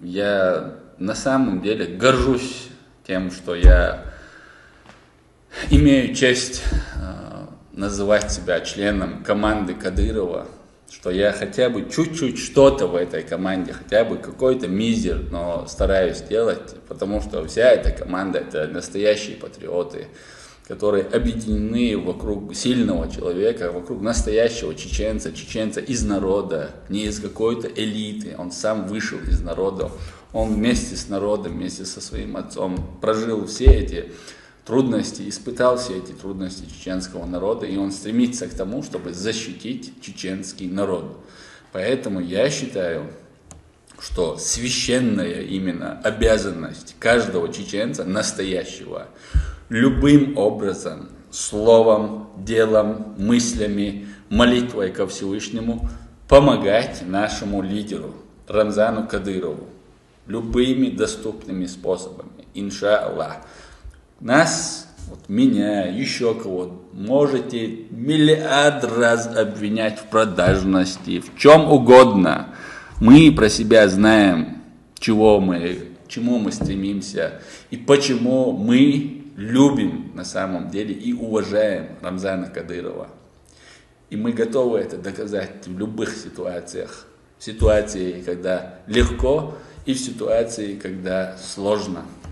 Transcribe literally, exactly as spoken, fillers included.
Я на самом деле горжусь тем, что я имею честь э, называть себя членом команды Кадырова, что я хотя бы чуть-чуть что-то в этой команде, хотя бы какой-то мизер, но стараюсь делать, потому что вся эта команда — это настоящие патриоты, которые объединены вокруг сильного человека, вокруг настоящего чеченца, чеченца из народа, не из какой-то элиты. Он сам вышел из народа, он вместе с народом, вместе со своим отцом прожил все эти трудности, испытал все эти трудности чеченского народа, и он стремится к тому, чтобы защитить чеченский народ. Поэтому я считаю, что священная именно обязанность каждого чеченца, настоящего, любым образом, словом, делом, мыслями, молитвой ко Всевышнему помогать нашему лидеру Рамзану Кадырову любыми доступными способами, иншаллах. Нас, вот меня, еще кого-то, можете миллиард раз обвинять в продажности, в чем угодно. Мы про себя знаем, чего мы, к чему мы стремимся и почему мы любим на самом деле и уважаем Рамзана Кадырова. И мы готовы это доказать в любых ситуациях. В ситуации, когда легко, и в ситуации, когда сложно.